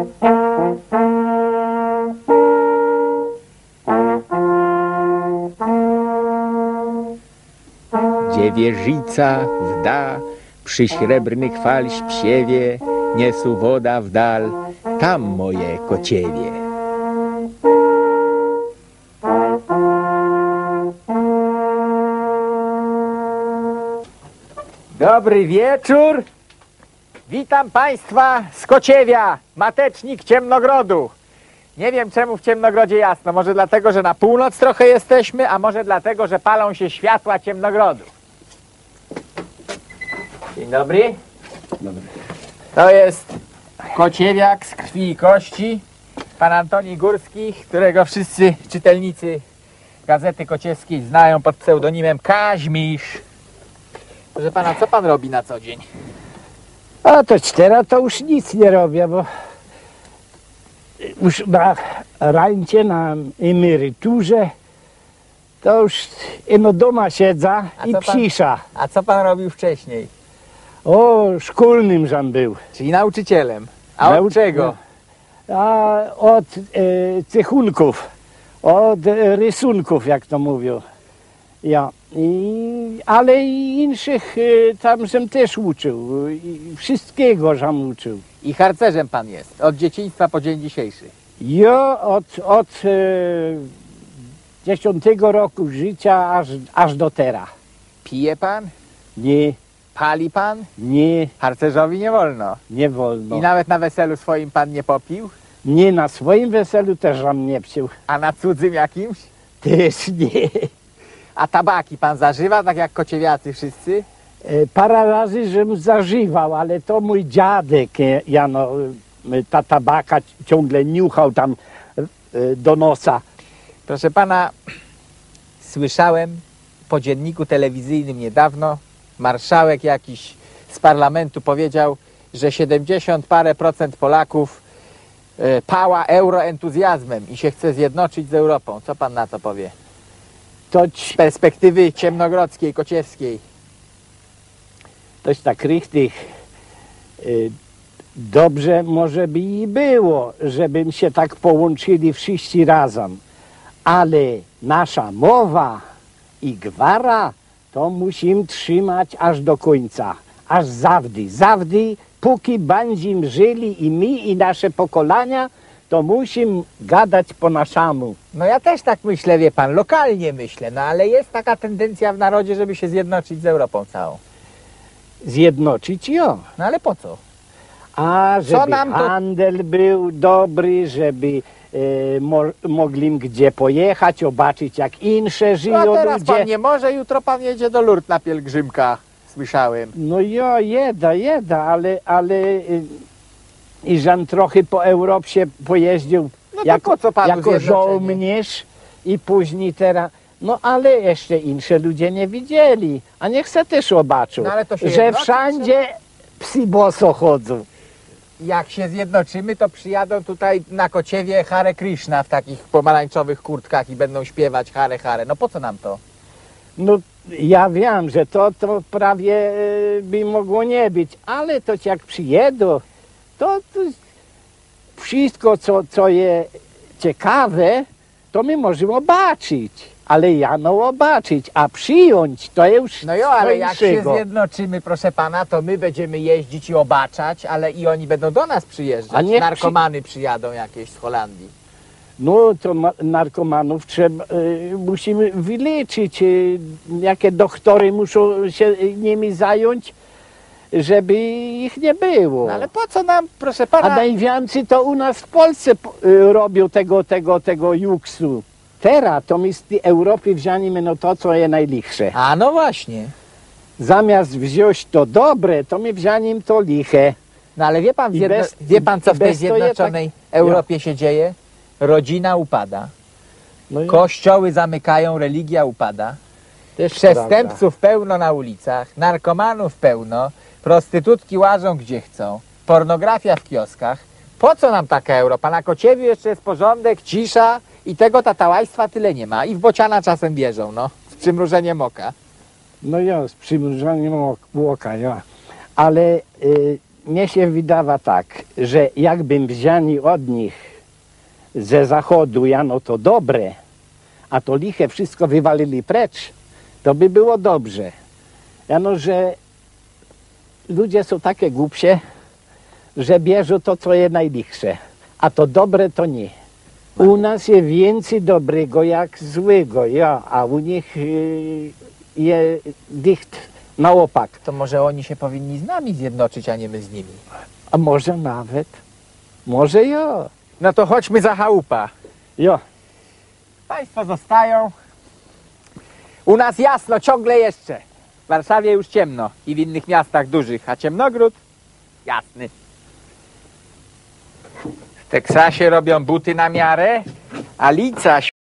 Dziewierzyca wda przy srebrnych fal śpiewie, niesu woda w dal, tam moje kociewie. Dobry wieczór. Witam Państwa z Kociewia, matecznik Ciemnogrodu. Nie wiem, czemu w Ciemnogrodzie jasno. Może dlatego, że na północ trochę jesteśmy, a może dlatego, że palą się światła Ciemnogrodu. Dzień dobry. Dobry. To jest Kociewiak z krwi i kości, pan Antoni Górski, którego wszyscy czytelnicy Gazety Kociewskiej znają pod pseudonimem Kaźmisz. Proszę pana, co pan robi na co dzień? A to teraz to już nic nie robię, bo już na rencie, na emeryturze to już ino doma siedza i psisza. A co pan robił wcześniej? O, szkolnym żem był. Czyli nauczycielem. A od czego? A od cechunków, od rysunków, jak to mówią. Ja. Ale i innych tam żem też uczył. Wszystkiego żem uczył. I harcerzem pan jest, od dzieciństwa po dzień dzisiejszy. Ja od 10 roku życia aż do teraz. Pije pan? Nie. Pali pan? Nie. Harcerzowi nie wolno. Nie wolno. I nawet na weselu swoim pan nie popił? Nie, na swoim weselu też żem nie psił. A na cudzym jakimś? Też nie. A tabaki pan zażywa, tak jak kociewiacy wszyscy? Parę razy żem zażywał, ale to mój dziadek, Jano, ta tabaka ciągle niuchał tam do nosa. Proszę pana, słyszałem po dzienniku telewizyjnym niedawno, marszałek jakiś z parlamentu powiedział, że 70 parę procent Polaków pała euroentuzjazmem i się chce zjednoczyć z Europą. Co pan na to powie? Z perspektywy ciemnogrodzkiej, kociewskiej. Toś tak richtig. Dobrze może by i było, żebym się tak połączyli wszyscy razem. Ale nasza mowa i gwara to musimy trzymać aż do końca. Aż zawdy. Zawdy, póki będziemy żyli i my, i nasze pokolenia, to musimy gadać po naszemu. No ja też tak myślę, wie pan, lokalnie myślę, no ale jest taka tendencja w narodzie, żeby się zjednoczyć z Europą całą. Zjednoczyć ją. No ale po co? A żeby handel był dobry, żeby mogli gdzie pojechać, zobaczyć jak inne żyją no a teraz ludzie. Pan nie może, jutro pan jedzie do Lourdes na pielgrzymkach, słyszałem. No ja jeda, ale i żem trochę po Europie pojeździł no jako żołnierz i później teraz. No ale jeszcze inne ludzie nie widzieli, a niech se też zobaczą, no, ale to się że wszędzie psy boso chodzą. Jak się zjednoczymy, to przyjadą tutaj na Kociewie Hare Krishna w takich pomarańczowych kurtkach i będą śpiewać Hare Hare. No po co nam to? No ja wiem, że to prawie by mogło nie być, ale to jak przyjedą, to wszystko co jest ciekawe, to my możemy zobaczyć. Ale ja zobaczyć, a przyjąć to już no jo, ale jak się zjednoczymy, proszę pana, to my będziemy jeździć i obaczać, ale i oni będą do nas przyjeżdżać. Narkomany przyjadą jakieś z Holandii. No to narkomanów musimy wyleczyć. Jakie doktory muszą się nimi zająć, żeby ich nie było. No ale po co nam, proszę pana? A najwięcej to u nas w Polsce robią tego juksu. Teraz to my z tej Europy wzięliśmy no to, co jest najlichsze. A no właśnie. Zamiast wziąć to dobre, to my wzięliśmy to liche. No ale wie pan co w tej zjednoczonej Europie się dzieje? Rodzina upada. No kościoły zamykają, religia upada. Przestępców pełno na ulicach, narkomanów pełno, prostytutki łażą gdzie chcą, pornografia w kioskach. Po co nam taka Europa? Na Kociewiu jeszcze jest porządek, cisza i tego tatałajstwa tyle nie ma. I w bociana czasem bierzą, no, z przymrużeniem oka. No ja, z przymrużeniem oka, ja. Ale mnie się wydawa tak, że jakbym wzięli od nich ze zachodu, jano to dobre, a to liche wszystko wywalili precz, to by było dobrze. Jano, że ludzie są takie głupsze, że bierzą to, co jest najlichsze, a to dobre to nie. U nas jest więcej dobrego jak złego, ja, a u nich jest dicht na opak. To może oni się powinni z nami zjednoczyć, a nie my z nimi. A może nawet, może ja. No to chodźmy za chałupa. Ja. Państwo zostają. U nas jasno, ciągle jeszcze. W Warszawie już ciemno i w innych miastach dużych, a Ciemnogród jasny. W Teksasie robią buty na miarę, a lica